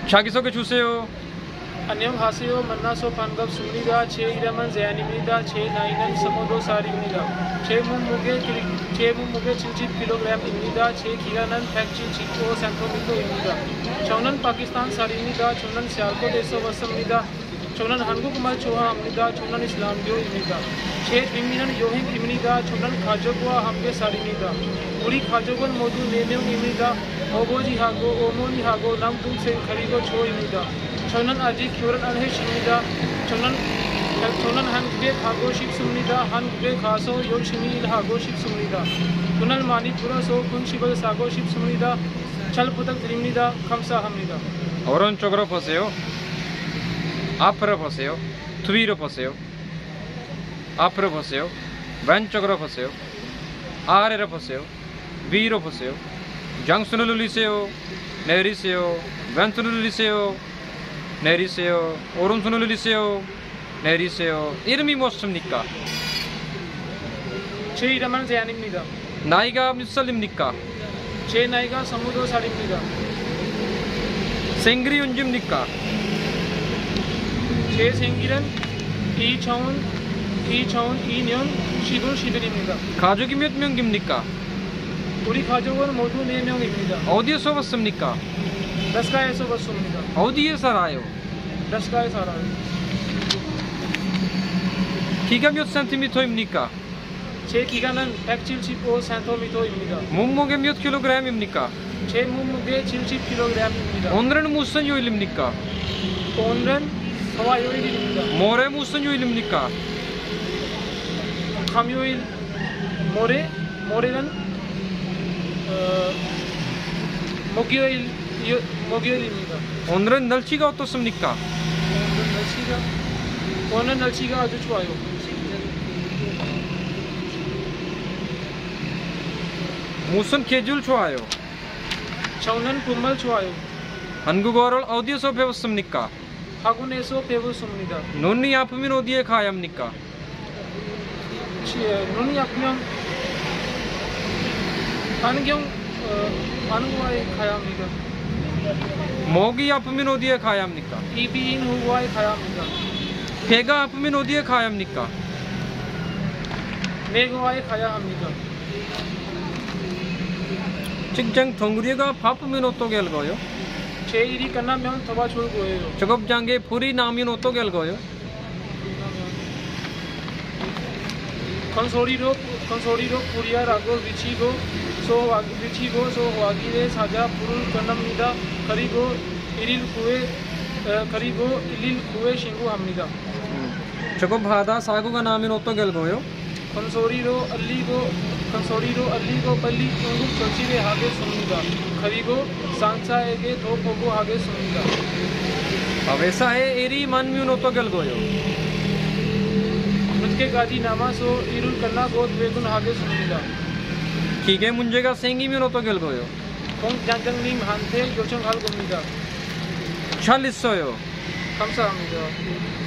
자기소개 주세요. 안녕하세요. 만나서 반갑습니다. 제 이름은 제안입니다. 제 나이는 22살입니다. 제 몸무게 70kg입니다. 제 기간은 175cm입니다. 저는 파키스탄 사람입니다. 저는 시알콧에서 왔습니다. 저는 한국말 좋아합니다. 저는 이슬람교입니다. 제 의미는 여행입니다. 저는 가족과 함께 살입니다. 우리 가족은 모두 4명입니다. 아버지하고 어머니하고 남동생 그리고 저입니다. 저는 아직 결혼 안 했습니다. 저는 한국에 가고 싶습니다. 한국에 가서 열심히 일하고 싶습니다. 돈을 많이 벌어서 큰 집을 사고 싶습니다. 잘 부탁드립니다. 감사합니다. 오른쪽으로 보세요. 앞으로 보세요. 뒤로 보세요. 앞으로 보세요. 왼쪽으로 보세요. 아래로 보세요. 위로 보세요. 장수를 올리세요. 내리세요. 왼손을 올리세요. 내리세요. 오른손을 올리세요. 내리세요. 이름이 무엇입니까? 제 이름은 제안입니다. 나이가 몇 살입니까? 제 나이가 22살입니다. 생일이 언제입니까? 제 생일은 2002년 10월 10일입니다. 가족이 몇 명입니까? 우리 가족은 모두 4명입니다. 어디에서 왔습니까? 라스카에서 왔습니다. 어디에 살아요? 라스카에 살아요. 키가 몇 센티미터입니까? 제 기간은 175cm입니다. 몸무게 몇 킬로그램입니까? 제 몸무게 70kg입니다. 오늘은 무슨 요일입니까? 오늘은 화요일입니다. 모레 무슨 요일입니까? 금요일 모레는 목요일입니다. 오늘은 날씨가 어떻습니까? 오늘 날씨가 아주 좋아요. 무슨 계절 좋아요? 저는 정말 좋아요. 한국어를 어디에서 배웠습니까? 학원에서 배웠습니다. 눈이 아프면 어디에 가야 합니까? 눈이 아프면 안경과에 가야 합니다. 목이 아프면 어디에 가야 합니까? 이비인후과에 가야 합니다. 배가 아프면 어디에 가야 합니까? 내과에 가야 합니다. 직장 동료가 바쁘면 어떻게 읽어요? 제 일이 끝나면 도와줄 거예요. 작업장에 불이 나면 어떻게 읽어요? 큰 소리로 불이야라고 외치고 소화기를 찾아 불을 끄납니다. 그리고 119에 신고합니다. 작업하다 사고가 나면 어떻게 읽어요? 큰 소리로 알리고 빨리 응급 조치를 하겠습니다. 그리고 상사에게 더 보고하겠습니다. 회사에 일이 많으면 어떻게 읽어요? 늦게까지 남아서 일을 끝나고 퇴근하겠습니다. 기계 문제가 생기면 어떻게 읽어요? 공장장님한테 요청할 겁니다. 잘 있어요. 감사합니다.